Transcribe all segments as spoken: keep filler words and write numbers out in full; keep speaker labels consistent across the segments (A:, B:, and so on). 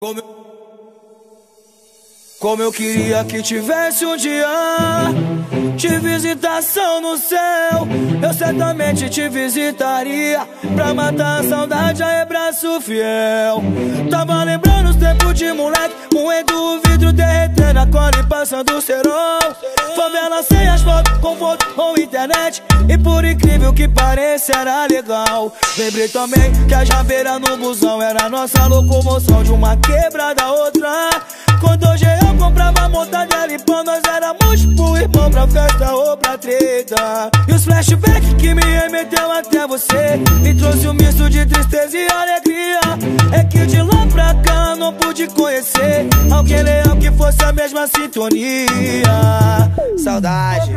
A: Como eu, como eu queria que tivesse um dia de visitação no céu. Eu certamente te visitaria pra matar a saudade, a abraço fiel. Tava lembrando os tempos de moleque, moendo o vidro, derretendo a cola e passando o cerol. Favela sem asfalto, conforto ou internet, e por incrível que pareça era legal. Lembrei também que a jabeira no busão era nossa locomoção, de uma quebrada a outra. Quando hoje eu comprava mortadela e pão, nós éramos pro irmão, pra festa ou pra treta. E os flashbacks que me remeteu até você me trouxe um misto de tristeza e alegria. É que de lá pra cá não pude conhecer alguém leal que fosse a mesma sintonia. Saudade.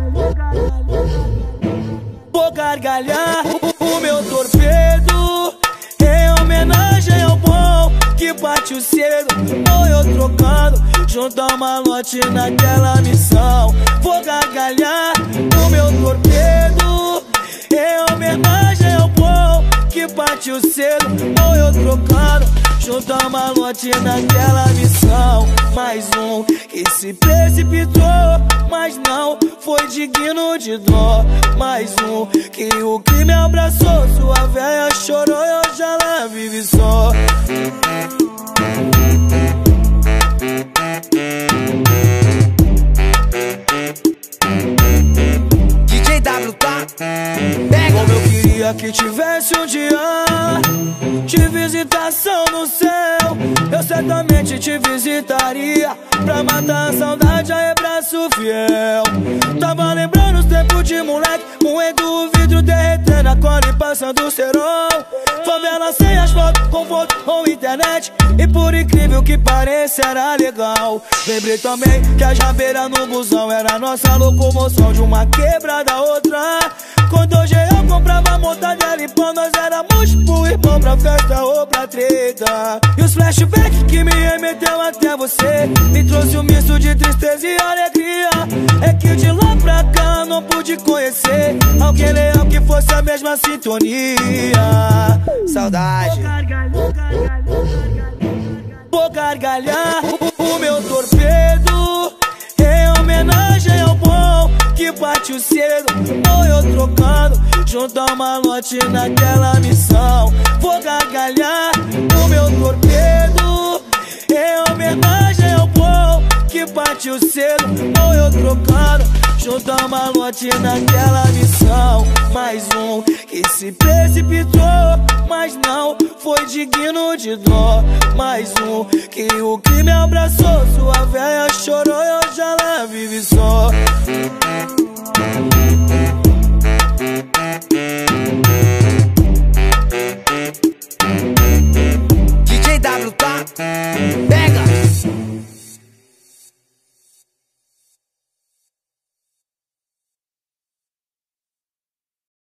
A: Vou gargalhar o meu torpedo em homenagem ao bom que partiu cedo. Ou eu trocando junto ao malote naquela missão. Vou gargalhar o meu torpedo em homenagem ao bom que partiu cedo. Ou eu trocando junto ao malote naquela missão. Mais um que se precipitou, mas não foi digno de dó. Mais um que o crime abraçou, sua véia chorou e hoje ela vive só.
B: D J W, tá?
A: Como eu queria que tivesse um dia de visitação no céu. Eu certamente te visitaria pra matar a saudade, a abraço fiel. Tava lembrando os tempos de moleque, moendo o vidro, derretendo a cola e passando o cerol. Favela sem asfalto, conforto ou internet, e por incrível que pareça era legal. Lembrei também que a jabeira no busão era nossa locomoção, de uma quebrada a outra. Quando hoje eu comprava mortadela e pão, nós éramos pro irmão, pra festa ou pra treta. E os flashbacks que me remeteu até você me trouxe um misto de tristeza e alegria. É que de lá pra cá não pude conhecer alguém leal que fosse a mesma sintonia.
B: Saudade.
A: Vou gargalhar o meu torpedo em homenagem ao bom que partiu cedo. Ou eu trocando junto ao malote naquela missão. Vou gargalhar o meu torpedo em homenagem ao bom que partiu cedo. Ou eu trocando junto ao malote naquela missão. Mais um que se precipitou, mas não foi digno de dó. Mais um que o crime abraçou,